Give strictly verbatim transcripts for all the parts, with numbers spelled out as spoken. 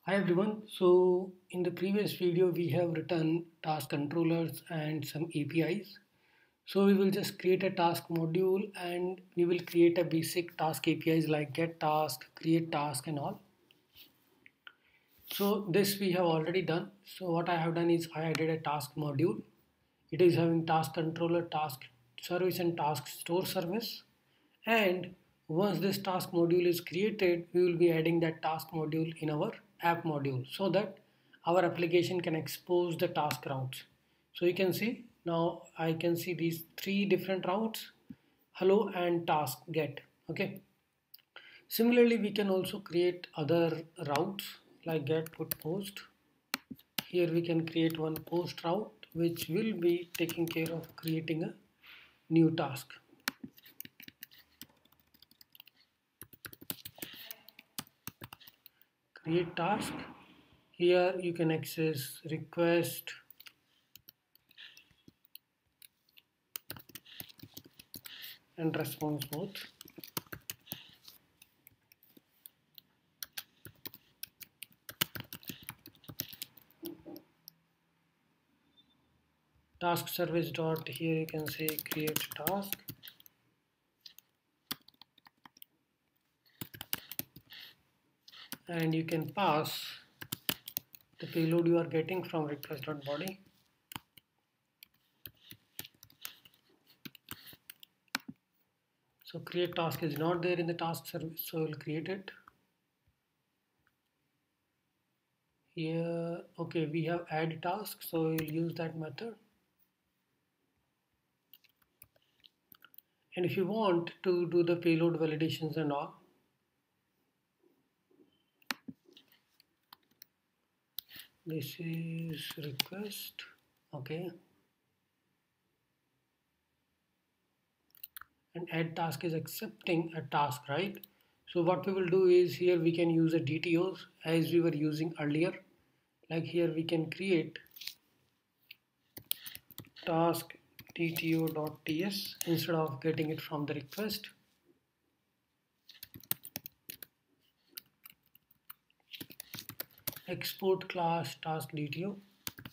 Hi everyone. So in the previous video we have written task controllers and some A P Is. So we will just create a task module and we will create a basic task A P Is like get task, create task and all. So this we have already done. So what I have done is I added a task module. It is having task controller, task service and task store service. And once this task module is created, we will be adding that task module in our app module so that our application can expose the task routes. So you can see now I can see these three different routes, hello and task get. Okay. Similarly, we can also create other routes like get put post. Here we can create one post route which will be taking care of creating a new task. Create task. Here you can access request, and response both. Task service dot, here you can say create task. And you can pass the payload you are getting from request.body. So create task is not there in the task service, so we'll create it. Here, okay, we have add task, so we'll use that method. And if you want to do the payload validations and all, this is request, okay. And add task is accepting a task, right? So what we will do is here we can use a D T Os as we were using earlier. Like here we can create task D T O.ts instead of getting it from the request. Export class task D T O.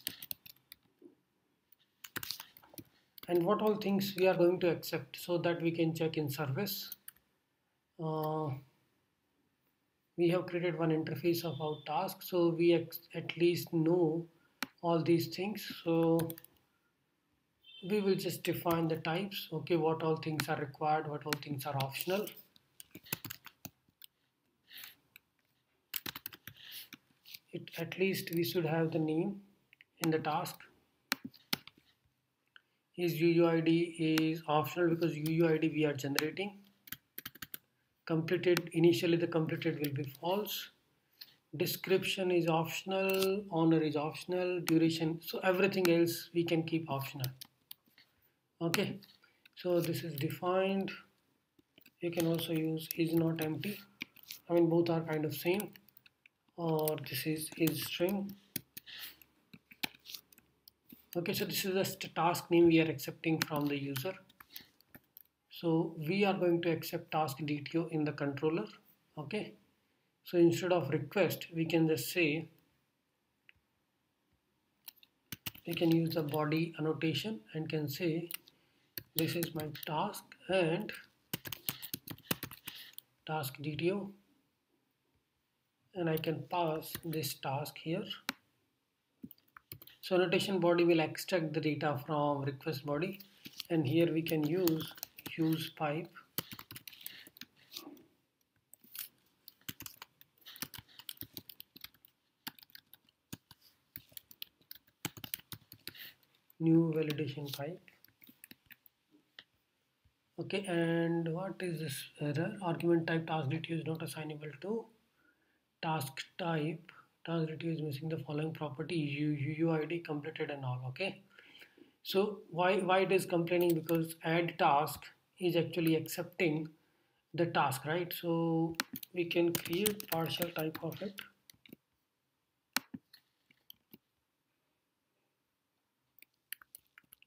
And what all things we are going to accept so that we can check in service. Uh, we have created one interface of our task, so we at least know all these things. So we will just define the types. Okay, what all things are required, what all things are optional. It, at least we should have the name in the task. Is U U I D is optional because U U I D we are generating. Completed, initially the completed will be false. Description is optional, honor is optional, duration, so everything else we can keep optional. Okay, so this is defined. You can also use is not empty. I mean both are kind of same. Or this is is string. Okay, so this is just a task name we are accepting from the user. So we are going to accept task D T O in the controller. Okay, so instead of request we can just say, we can use the body annotation and can say this is my task and task D T O, and I can pass this task here. So annotation body will extract the data from request body, and here we can use use pipe new validation pipe. Okay, and what is this error? Argument type task D T O is not assignable to task type. Task D T O is missing the following property: U U I D completed and all. Okay, so why why it is complaining? Because add task is actually accepting the task, right? So we can create partial type of it.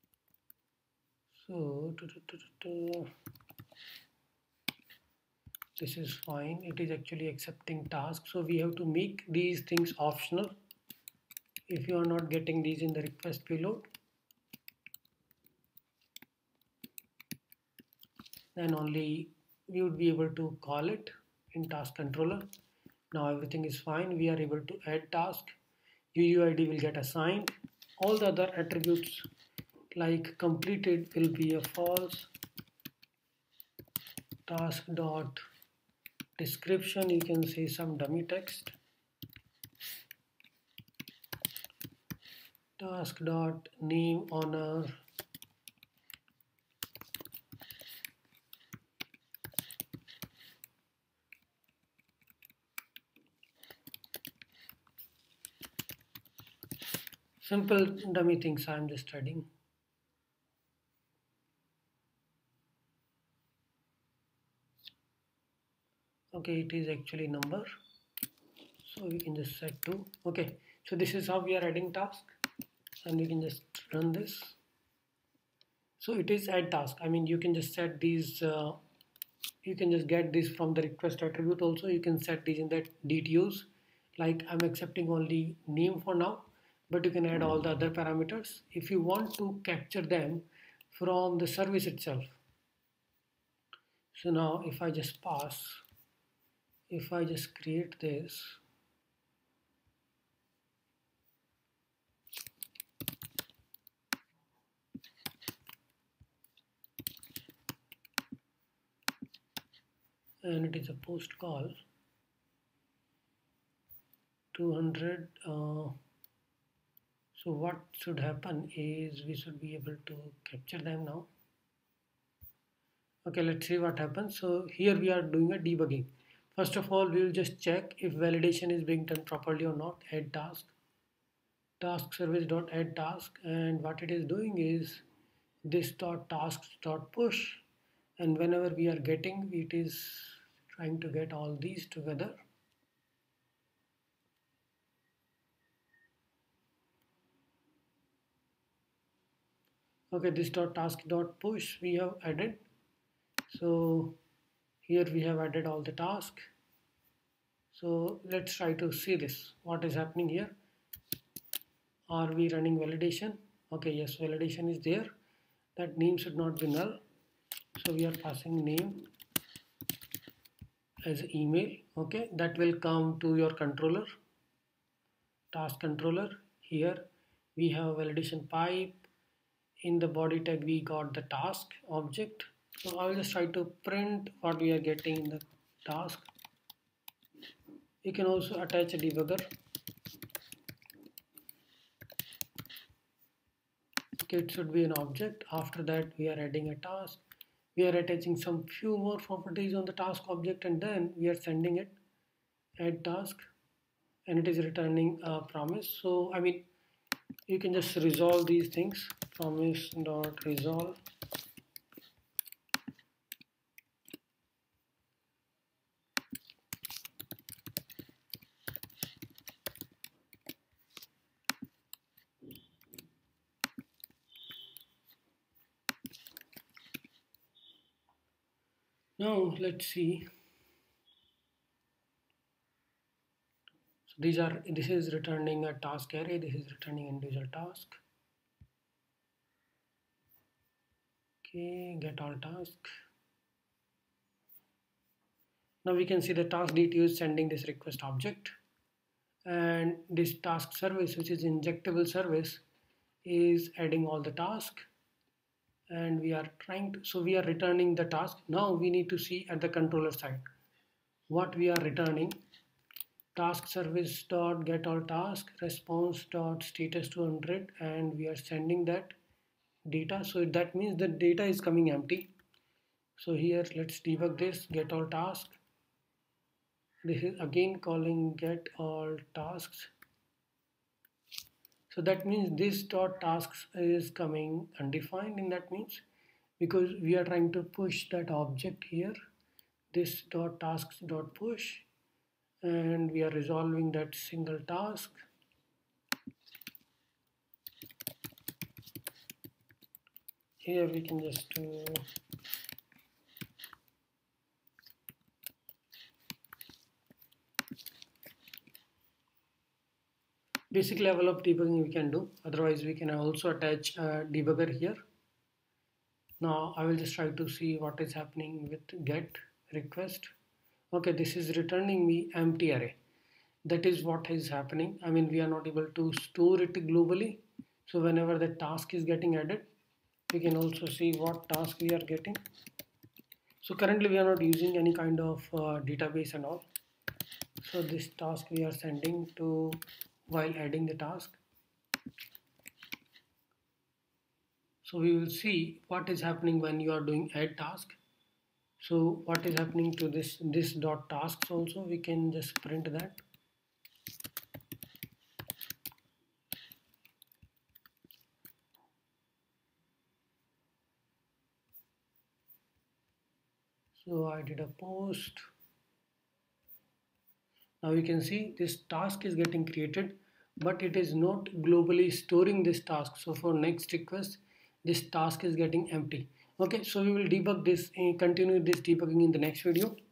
So This is fine. It is actually accepting tasks. So we have to make these things optional. If you are not getting these in the request payload, then only we would be able to call it in task controller. Now everything is fine. We are able to add task. U U I D will get assigned. All the other attributes like completed will be a false. Task dot description, you can say some dummy text. Task dot name honor. Simple dummy things I am just adding. Okay, it is actually number, so we can just set to. Okay, so this is how we are adding task, and we can just run this. So it is add task. I mean, you can just set these. Uh, you can just get this from the request attribute. Also, you can set these in the D T Os. Like I'm accepting only name for now, but you can add all the other parameters if you want to capture them from the service itself. So now if I just pass, if I just create this, and it is a post call two hundred. Uh, so what should happen is we should be able to capture them now. Okay, let's see what happens. So here we are doing a debugging. First of all, we will just check if validation is being done properly or not. Add task, task service dot add task, and what it is doing is this dot tasks dot push, and whenever we are getting, it is trying to get all these together. Okay, this dot task dot push we have added. So here we have added all the tasks. So let's try to see this. What is happening here? Are we running validation? Okay, yes, validation is there. That name should not be null. So we are passing name as email. Okay, that will come to your controller, task controller. Here we have validation pipe. In the body tag we got the task object. So I will just try to print what we are getting in the task. You can also attach a debugger. Okay, it should be an object. After that we are adding a task. We are attaching some few more properties on the task object, and then we are sending it add task, and it is returning a promise. So I mean, you can just resolve these things. Promise dot resolve. Now let's see. So these are this is returning a task array. This is returning individual task. Okay, get all task. Now we can see the task D T O is sending this request object, and this task service, which is injectable service, is adding all the task, and we are trying to, so we are returning the task. Now we need to see at the controller side what we are returning. Task service dot get all task response dot status two hundred, and we are sending that data. So that means the data is coming empty. So here let's debug this. Get all task. This is again calling get all tasks. So that means this dot tasks is coming undefined. In that means, because we are trying to push that object here, this dot tasks dot push, and we are resolving that single task. Here we can just do basic level of debugging we can do. Otherwise we can also attach a debugger here. Now I will just try to see what is happening with get request. Okay, this is returning me empty array. That is what is happening. I mean, we are not able to store it globally. So whenever the task is getting added, we can also see what task we are getting. So currently we are not using any kind of uh, database and all. So this task we are sending to while adding the task. So we will see what is happening when you are doing add task. So what is happening to this this dot tasks also, we can just print that. So I did a post. Now you can see this task is getting created, but it is not globally storing this task. So for next request, this task is getting empty. Okay, so we will debug this, uh, continue this debugging in the next video.